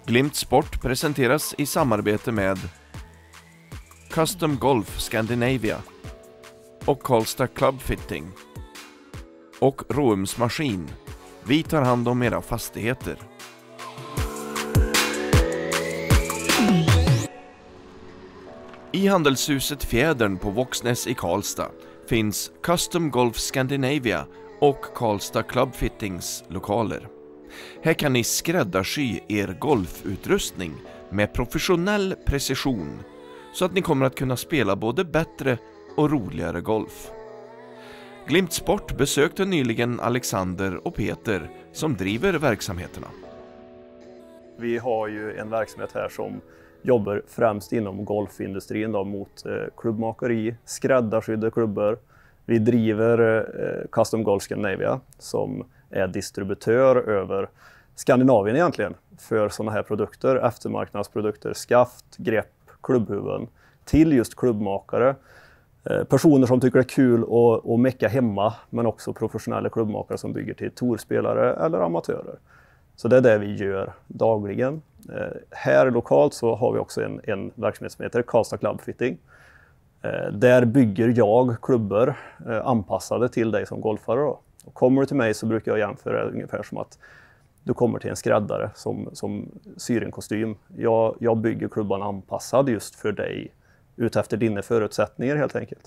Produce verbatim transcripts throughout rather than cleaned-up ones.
Glimt Sport presenteras i samarbete med Custom Golf Scandinavia och Karlstad Club Fitting och Roums Maskin. Vi tar hand om era fastigheter. I handelshuset Fjädern på Våxnäs i Karlstad finns Custom Golf Scandinavia och Karlstad Club Fittings lokaler. Här kan ni skräddarsy er golfutrustning med professionell precision så att ni kommer att kunna spela både bättre och roligare golf. Glimt Sport besökte nyligen Alexander och Peter som driver verksamheterna. Vi har ju en verksamhet här som jobbar främst inom golfindustrin då, mot eh, klubbmakeri, skräddarsydda klubbor. Vi driver eh, Custom Golf Scandinavia som är distributör över Skandinavien egentligen för sådana här produkter, eftermarknadsprodukter, skaft, grepp, klubbhuvuden till just klubbmakare. Eh, personer som tycker det är kul att, att mecka hemma, men också professionella klubbmakare som bygger till tourspelare eller amatörer. Så det är det vi gör dagligen. Eh, här lokalt så har vi också en, en verksamhet som heter Karlstad Club Fitting. Eh, där bygger jag klubbor eh, anpassade till dig som golfare. Då. Och kommer du till mig så brukar jag jämföra ungefär som att du kommer till en skräddare som, som syr en kostym. Jag, jag bygger klubban anpassad just för dig utefter dina förutsättningar helt enkelt.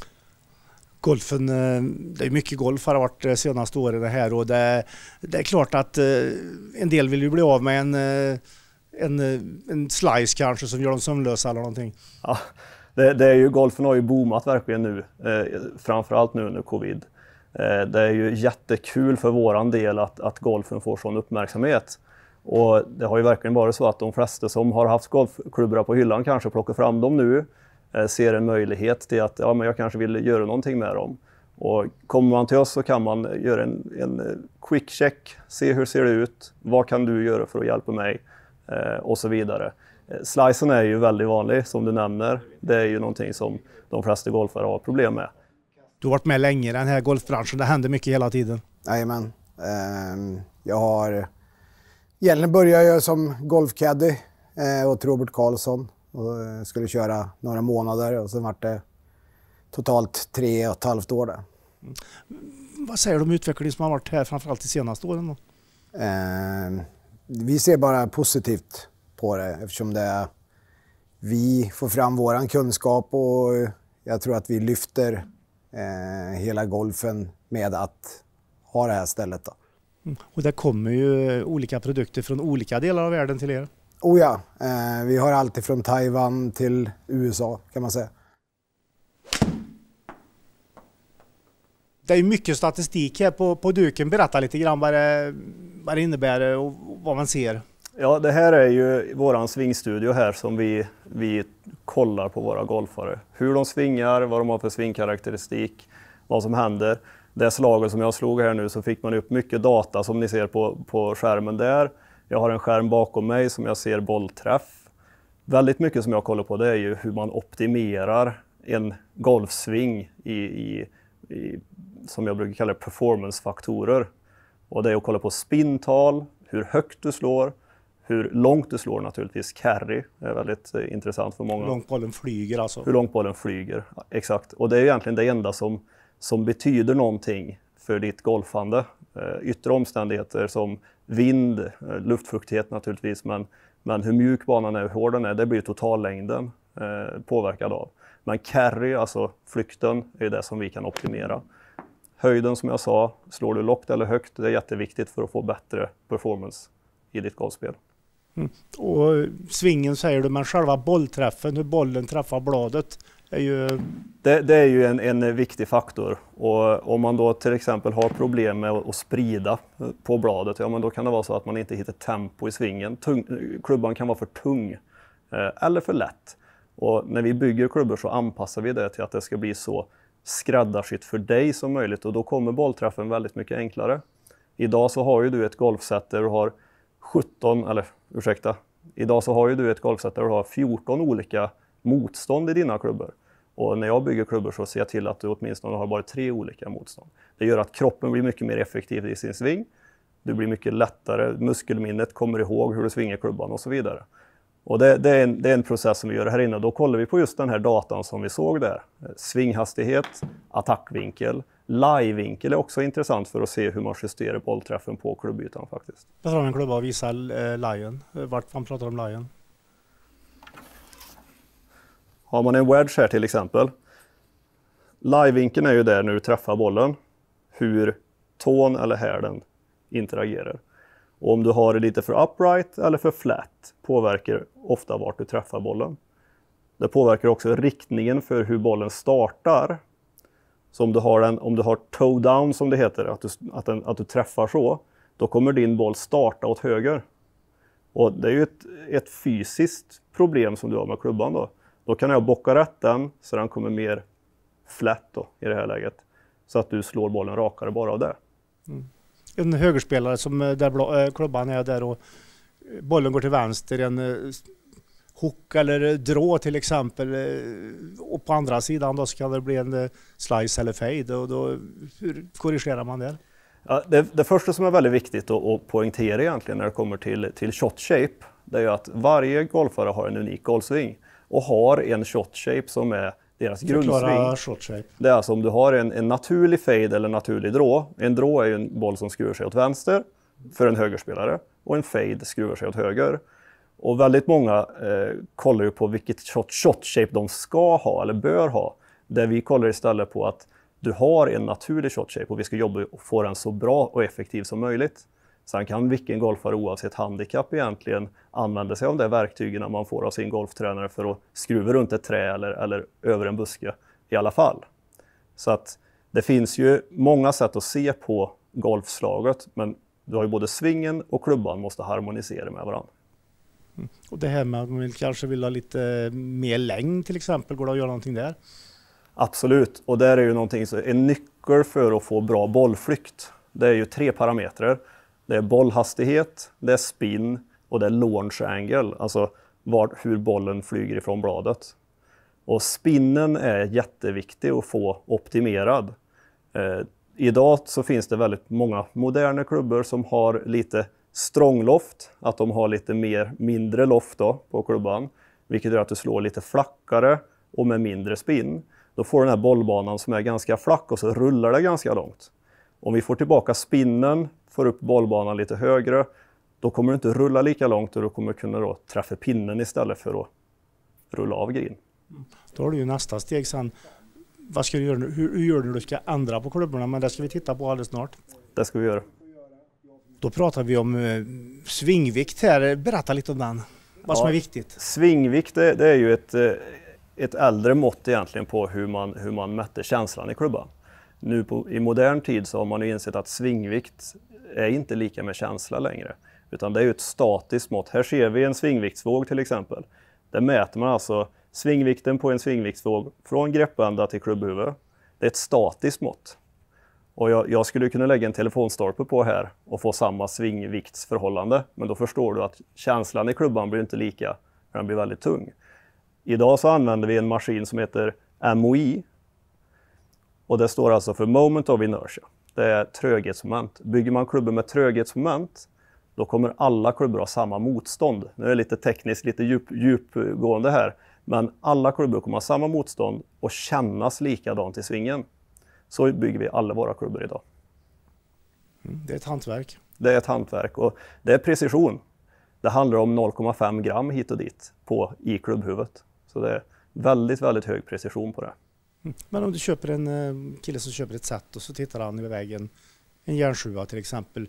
Golfen, det är mycket golf har varit de senaste åren här och det, det är klart att en del vill ju bli av med en, en, en slice kanske som gör dem sömnlösa eller någonting. Ja, det, det är ju, golfen har ju boomat verkligen nu, eh, framförallt nu under covid. Eh, det är ju jättekul för våran del att, att golfen får sån uppmärksamhet. Och det har ju verkligen varit så att de flesta som har haft golfklubbor på hyllan kanske plockar fram dem nu. Ser en möjlighet till att ja, men jag kanske vill göra någonting med dem. Och kommer man till oss så kan man göra en, en quick check, se hur ser det ut, vad kan du göra för att hjälpa mig eh, och så vidare. Slicen är ju väldigt vanlig som du nämner. Det är ju någonting som de flesta golfare har problem med. Du har varit med länge i den här golfbranschen, det händer mycket hela tiden. Jajamän. Um, jag har egentligen började jag som golfcaddy eh, åt Robert Karlsson. Och skulle köra några månader och sen var det totalt tre och ett halvt år där. Mm. Vad säger du om utvecklingen som har varit här framförallt de senaste åren då? Eh, vi ser bara positivt på det eftersom det vi får fram våran kunskap och jag tror att vi lyfter eh, hela golfen med att ha det här stället då. Mm. Och det kommer ju olika produkter från olika delar av världen till er. Oh ja, eh, vi har allt från Taiwan till U S A kan man säga. Det är mycket statistik här på, på duken. Berätta lite grann vad det, vad det innebär och vad man ser. Ja, det här är ju våran svingstudio här som vi, vi kollar på våra golfare. Hur de svingar, vad de har för svingkaraktäristik, vad som händer. Det slaget som jag slog här nu så fick man upp mycket data som ni ser på, på skärmen där. Jag har en skärm bakom mig som jag ser bollträff. Väldigt mycket som jag kollar på det är ju hur man optimerar en golfsving i, i, i som jag brukar kalla performancefaktorer. Och det är att kolla på spintal, hur högt du slår, hur långt du slår naturligtvis. Carry är väldigt eh, intressant för många. Hur långt bollen flyger alltså. Hur långt bollen flyger, exakt. Och det är egentligen det enda som, som betyder någonting för ditt golfande. Eh, yttre omständigheter som vind, eh, luftfuktighet naturligtvis, men, men hur mjuk banan är, hur hård den är, det blir totallängden eh, påverkad av. Men carry, alltså flykten, är det som vi kan optimera. Höjden som jag sa, slår du lågt eller högt, det är jätteviktigt för att få bättre performance i ditt golfspel. Mm. Och svingen säger du, men själva bollträffen, hur bollen träffar bladet är ju... Det, det är ju en, en viktig faktor. Och om man då till exempel har problem med att sprida på bladet, ja men då kan det vara så att man inte hittar tempo i svingen. Tung, klubban kan vara för tung eh, eller för lätt. Och när vi bygger klubbor så anpassar vi det till att det ska bli så skräddarsytt för dig som möjligt. Och då kommer bollträffen väldigt mycket enklare. Idag så har ju du ett golfset där du har sjutton, eller ursäkta, idag så har ju du ett golfset där du har fjorton olika motstånd i dina klubbor. Och när jag bygger klubbor så ser jag till att du åtminstone har bara tre olika motstånd. Det gör att kroppen blir mycket mer effektiv i sin sving. Du blir mycket lättare, muskelminnet kommer ihåg hur du svingar klubban och så vidare. Och det, det, är en, det är en process som vi gör här inne. Då kollar vi på just den här datan som vi såg där. Svinghastighet, attackvinkel, lie-vinkel är också intressant för att se hur man justerar bollträffen på klubbytan faktiskt. Jag tar en klubba och visar eh, Lion. Vart man pratar om Lion. Har man en wedge här till exempel. Lie-vinkeln är ju där när du träffar bollen. Hur tån eller hälen interagerar. Och om du har det lite för upright eller för flat påverkar ofta vart du träffar bollen. Det påverkar också riktningen för hur bollen startar. Så om du har, en, om du har toe down som det heter, att du, att, den, att du träffar så, då kommer din boll starta åt höger. Och det är ju ett, ett fysiskt problem som du har med klubban då. Då kan jag bocka rätt den så den kommer mer flat då, i det här läget. Så att du slår bollen rakare bara av det. Mm. En högerspelare som där blå, klubban är där och bollen går till vänster, en hook eller drå till exempel, och på andra sidan då så kan det bli en slice eller fade, och då, hur korrigerar man det? Ja, det, det första som är väldigt viktigt att, att poängtera egentligen när det kommer till, till shot shape, det är ju att varje golfare har en unik golfsving och har en shot shape som är deras grundsving. Shot shape. Det är alltså om du har en, en naturlig fade eller naturlig drå. En drå är ju en boll som skruvar sig åt vänster för en högerspelare och en fade skruvar sig åt höger. Och väldigt många eh, kollar ju på vilket shot, shot shape de ska ha eller bör ha. Där vi kollar istället på att du har en naturlig shot shape och vi ska jobba och få den så bra och effektiv som möjligt. Sen kan vilken golfare oavsett handikapp egentligen använda sig av de verktygen man får av sin golftränare för att skruva runt ett trä eller, eller över en buske i alla fall. Så att det finns ju många sätt att se på golfslaget, men du har ju både svingen och klubban måste harmonisera med varandra. Mm. Och det här med att man kanske vill ha lite mer längd till exempel, går det att göra någonting där? Absolut, och där är ju någonting så en nyckel för att få bra bollflykt. Det är ju tre parametrar. Det är bollhastighet, det är spin och det är launch angle, alltså var, hur bollen flyger ifrån bladet. Och spinnen är jätteviktig att få optimerad. Eh, idag så finns det väldigt många moderna klubbor som har lite strångloft, att de har lite mer, mindre loft då på klubban, vilket gör att du slår lite flackare och med mindre spin. Då får den här bollbanan som är ganska flack och så rullar det ganska långt. Om vi får tillbaka spinnen, får upp bollbanan lite högre, då kommer du inte rulla lika långt och du kommer kunna då träffa pinnen istället för att rulla av green. Då har du ju nästa steg sen. Vad ska du göra nu? Hur, hur gör du när du ska ändra på klubborna? Men det ska vi titta på alldeles snart. Det ska vi göra. Då pratar vi om uh, svingvikt här. Berätta lite om den. Vad som ja, är viktigt. Svingvikt det, det är ju ett, ett äldre mått egentligen på hur man, hur man mäter känslan i klubban. Nu på, i modern tid så har man ju insett att svingvikt är inte lika med känsla längre. Utan det är ju ett statiskt mått. Här ser vi en svingviktsvåg till exempel. Där mäter man alltså svingvikten på en svingviktsvåg från greppända till klubbhuvud. Det är ett statiskt mått. Och jag, jag skulle kunna lägga en telefonstolpe på här och få samma svingviktsförhållande. Men då förstår du att känslan i klubban blir inte lika när den blir väldigt tung. Idag så använder vi en maskin som heter M O I. Och det står alltså för Moment of Inertia. Det är tröghetsmoment. Bygger man klubbor med tröghetsmoment, då kommer alla klubbor ha samma motstånd. Nu är det lite tekniskt, lite djup, djupgående här. Men alla klubbor kommer ha samma motstånd och kännas likadant i svingen. Så bygger vi alla våra klubbor idag. Mm, det är ett hantverk. Det är ett hantverk och det är precision. Det handlar om noll komma fem gram hit och dit på, i klubbhuvudet. Så det är väldigt, väldigt hög precision på det. Mm. Men om du köper en kille som köper ett set och så tittar han i vägen, en järnsjua till exempel.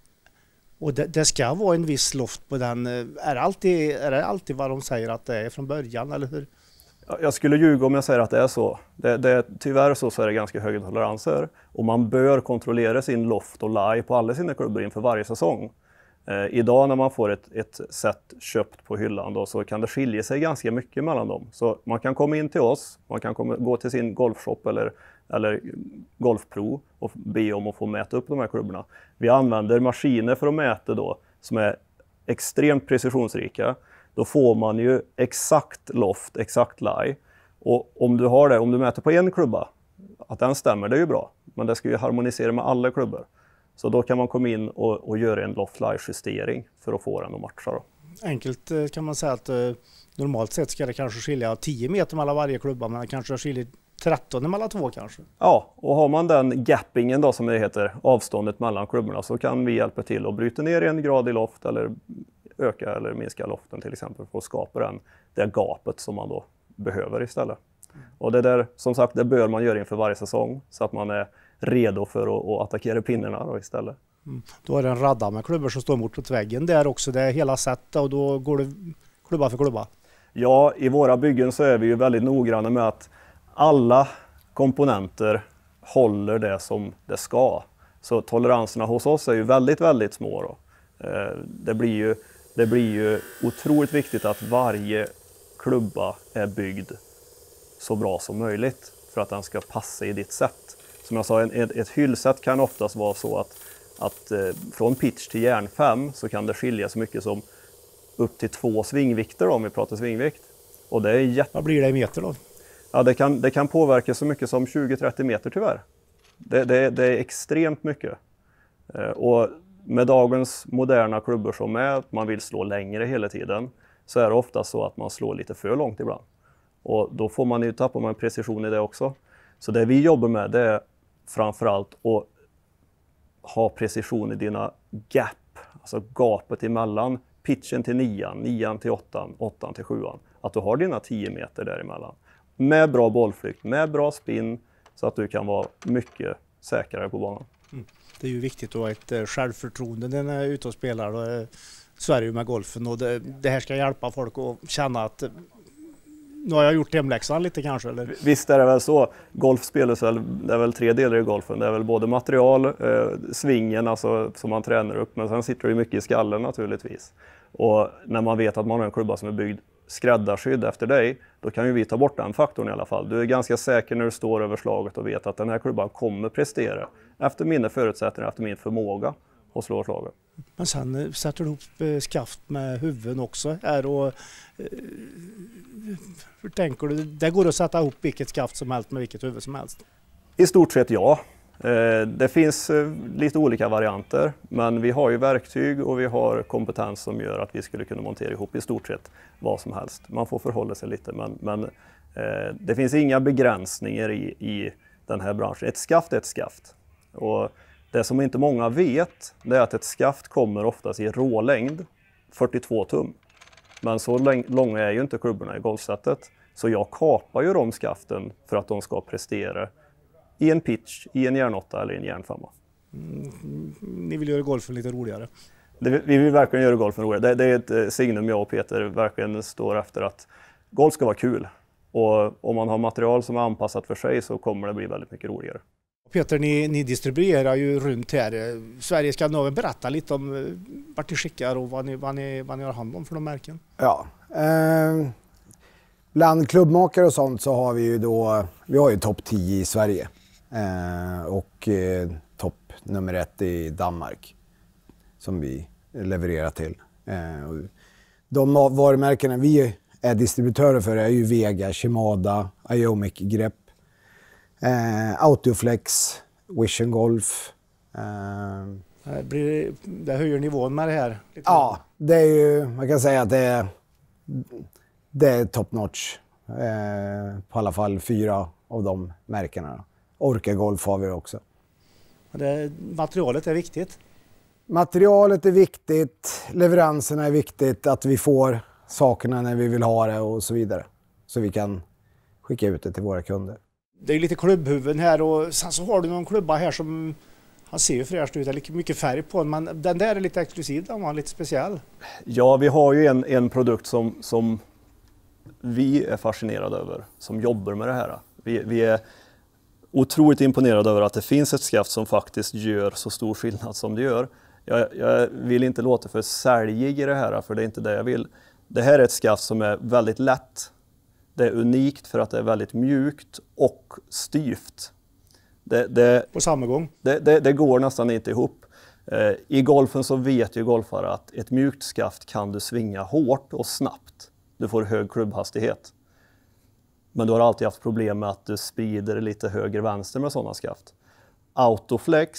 Och det, det ska vara en viss loft på den. Är det, alltid, är det alltid vad de säger att det är från början, eller hur? Jag skulle ljuga om jag säger att det är så. Det, det, tyvärr så, så är det ganska höga toleranser. Och man bör kontrollera sin loft och lie på alla sina klubbor inför varje säsong. Eh, idag när man får ett, ett set köpt på hyllan då, så kan det skilja sig ganska mycket mellan dem. Så man kan komma in till oss, man kan komma, gå till sin golfshop eller, eller golfpro och be om att få mäta upp de här klubborna. Vi använder maskiner för att mäta då som är extremt precisionsrika. Då får man ju exakt loft, exakt lie. Och om du har det, om du mäter på en klubba, att den stämmer, det är ju bra. Men det ska ju harmonisera med alla klubbor. Så då kan man komma in och, och göra en loft-lie-justering för att få den att matcha. Då. Enkelt kan man säga att eh, normalt sett ska det kanske skilja tio meter mellan varje klubba, men det kanske skiljer tretton mellan två kanske. Ja, och har man den gappingen då som det heter, avståndet mellan klubborna, så kan vi hjälpa till att bryta ner en grad i loft eller öka eller minska loften till exempel för att skapa den, det gapet som man då behöver istället. Och det där, som sagt, det bör man göra inför varje säsong så att man är redo för att, att attackera pinnarna då istället. Mm. Då är det en radda med klubbor som står mot väggen där också, det är hela sättet och då går det klubba för klubba. Ja, i våra byggen så är vi ju väldigt noggranna med att alla komponenter håller det som det ska. Så toleranserna hos oss är ju väldigt, väldigt små då. Det blir ju, det blir ju otroligt viktigt att varje klubba är byggd så bra som möjligt för att den ska passa i ditt sätt. Som jag sa, ett, ett hyllsätt kan oftast vara så att, att från pitch till järn fem så kan det skilja så mycket som upp till två svingvikter då, om vi pratar svingvikt. Och det är jätte... Vad blir det i meter då? Ja, det kan, det kan påverka så mycket som tjugo till trettio meter tyvärr. Det, det, det är extremt mycket. Och med dagens moderna klubbor som är att man vill slå längre hela tiden, så är det ofta så att man slår lite för långt ibland. Och då får man ju tappa man precision i det också. Så det vi jobbar med, det är framförallt att ha precision i dina gap, alltså gapet emellan pitchen till nian, nian till åttan, åttan till sjuan. Att du har dina tio meter däremellan. Med bra bollflykt, med bra spin, så att du kan vara mycket säkrare på banan. Mm. Det är ju viktigt att ha ett självförtroende när man är ute och spelar. Så är det ju med golfen, och det, det här ska hjälpa folk att känna att nu har jag gjort hemläxan lite kanske. Eller? Visst är det väl så. Golf spelas väl, det är väl tre delar i golfen. Det är väl både material, eh, svingen alltså, som man tränar upp, men sen sitter det ju mycket i skallen naturligtvis. Och när man vet att man har en klubba som är byggd skräddarskydd efter dig, då kan ju vi ta bort den faktorn i alla fall. Du är ganska säker när du står över slaget och vet att den här klubban kommer prestera efter mina förutsättningar, efter min förmåga att slå slaget. Men sen sätter du ihop skaft med huvuden också här och eh, hur tänker du? Det går att sätta ihop vilket skaft som helst med vilket huvud som helst? I stort sett ja. Det finns lite olika varianter, men vi har ju verktyg och vi har kompetens som gör att vi skulle kunna montera ihop i stort sett vad som helst. Man får förhålla sig lite, men, men eh, det finns inga begränsningar i, i den här branschen. Ett skaft är ett skaft. Och det som inte många vet, det är att ett skaft kommer oftast i rålängd, fyrtiotvå tum. Men så långa är ju inte klubborna i golfsättet. Så jag kapar ju de skaften för att de ska prestera i en pitch, i en järnåtta eller i en järnfemma. Mm, ni vill göra golfen lite roligare? Det, vi vill verkligen göra golfen roligare. Det, det är ett signum jag och Peter verkligen står efter, att golf ska vara kul. Och om man har material som är anpassat för sig så kommer det bli väldigt mycket roligare. Peter, ni, ni distribuerar ju runt här. Sverige, ska nog berätta lite om vart ni skickar och vad ni, vad, ni, vad ni har hand om för de märken. Ja, eh, bland klubbmakare och sånt så har vi ju då, vi har ju topp tio i Sverige eh, och eh, topp nummer ett i Danmark som vi levererar till. Eh, och de varumärkena vi är distributörer för är ju Vega, Shimada, Iomic Grepp, eh, Autoflex, Vision Golf. Eh, det, blir, det höjer nivån med det här. Lite. Ja, det är ju, man kan säga att det är, det är top notch. Eh, på alla fall fyra av de märkena. Orca Golf har vi också. Det, materialet är viktigt. Materialet är viktigt, leveranserna är viktigt, att vi får sakerna när vi vill ha det och så vidare. Så vi kan skicka ut det till våra kunder. Det är lite klubbhuvuden här och sen så har du någon klubba här som, han ser ju fräscht ut, det är mycket färg på den, men den där är lite exklusiv, den var lite speciell. Ja, vi har ju en, en produkt som, som vi är fascinerade över, som jobbar med det här. Vi, vi är otroligt imponerade över att det finns ett skaft som faktiskt gör så stor skillnad som det gör. Jag, jag vill inte låta för säljig i det här, för det är inte det jag vill. Det här är ett skaft som är väldigt lätt. Det är unikt för att det är väldigt mjukt och styvt. Det, det, på samma gång? Det, det, det går nästan inte ihop. Eh, I golfen så vet ju golfare att ett mjukt skaft kan du svinga hårt och snabbt. Du får hög klubbhastighet. Men du har alltid haft problem med att du sprider lite höger-vänster med sådana skaft. Autoflex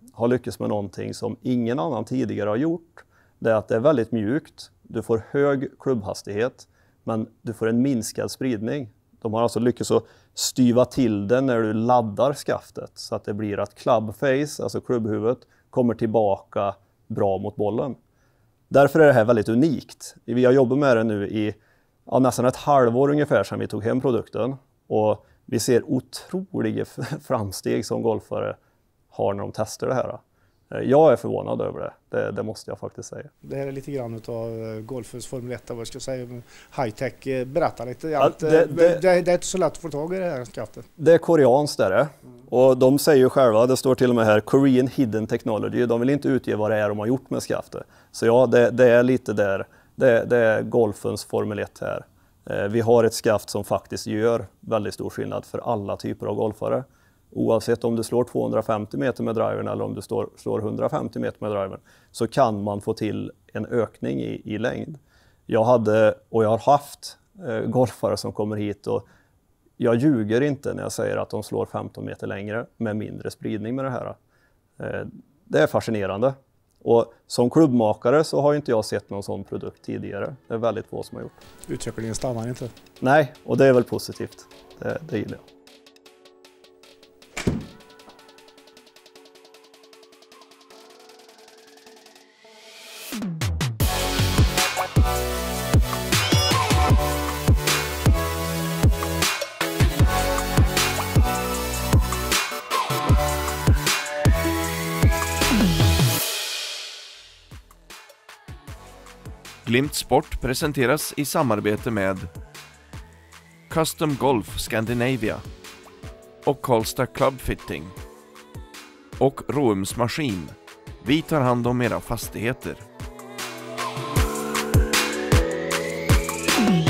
har lyckats med någonting som ingen annan tidigare har gjort. Det är att det är väldigt mjukt. Du får hög klubbhastighet, men du får en minskad spridning. De har alltså lyckats att styva till det när du laddar skaftet så att det blir att clubface, alltså klubbhuvudet, kommer tillbaka bra mot bollen. Därför är det här väldigt unikt. Vi har jobbat med det nu i ja, nästan ett halvår ungefär sedan vi tog hem produkten. Och vi ser otroliga framsteg som golfare har när de testar det här. Jag är förvånad över det. det, det måste jag faktiskt säga. Det här är lite grann av golfens Formel ett, vad ska jag säga, high-tech. Berätta lite. Ja, det, det, det, det, det är inte så lätt att få tag i det här skaftet. Det är koreanskt där det. Och de säger ju själva, det står till och med här, Korean Hidden Technology. De vill inte utge vad det är de har gjort med skaftet. Så ja, det, det är lite där. Det, det är golfens Formel ett här. Vi har ett skaft som faktiskt gör väldigt stor skillnad för alla typer av golfare. Oavsett om du slår tvåhundrafemtio meter med drivern eller om du slår, slår hundrafemtio meter med drivern, så kan man få till en ökning i, i längd. Jag hade och jag har haft eh, golfare som kommer hit, och jag ljuger inte när jag säger att de slår femton meter längre med mindre spridning med det här. Eh, det är fascinerande. Och som klubbmakare så har inte jag sett någon sån produkt tidigare. Det är väldigt få som har gjort. Utvecklingen stannar inte. Nej, och det är väl positivt. Det, det gillar jag. Glimt Sport presenteras i samarbete med Custom Golf Scandinavia och Karlstad Club Fitting och Roums Maskin. Vi tar hand om era fastigheter.